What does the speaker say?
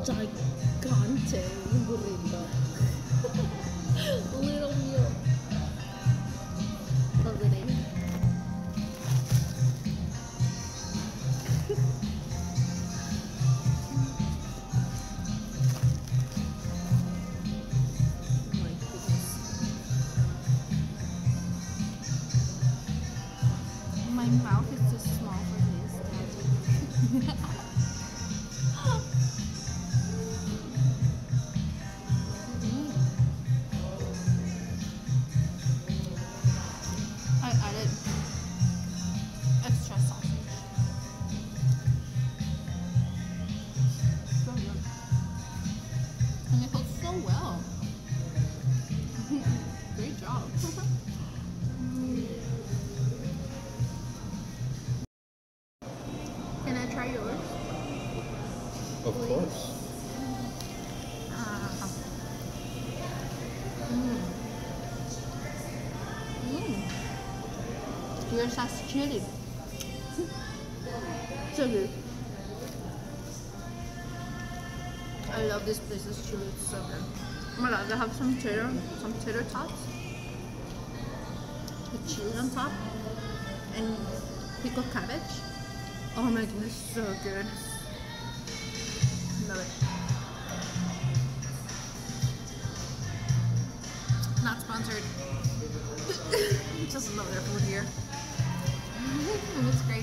gigantic burrito. Little meal. Love the name. My mouth is too small for this. I added extra sausage. So good. And it cooks so well. Great job. Can I try yours? Of course. Yours has chili. So good. I love this place's chili. It's so good. Oh my god, they have some tater tots with chili on top and pickled cabbage. Oh my goodness, so good. Love it. Not sponsored. Just love their food here. It's great.